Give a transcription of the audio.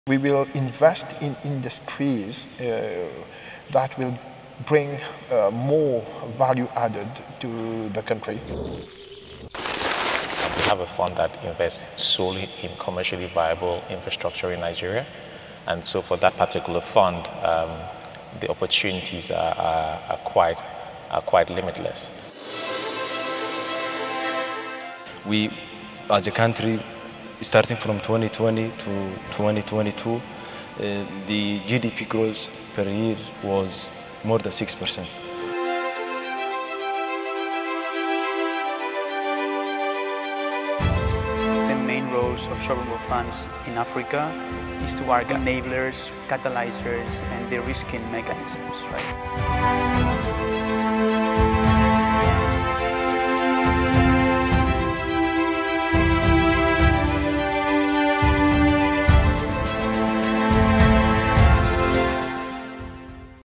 We will invest in industries that will bring more value added to the country. We have a fund that invests solely in commercially viable infrastructure in Nigeria. And so for that particular fund, the opportunities are quite limitless. We, as a country, starting from 2020 to 2022, the GDP growth per year was more than 6%. The main roles of sovereign wealth funds in Africa is to work enablers, catalyzers, and de-risking mechanisms, right?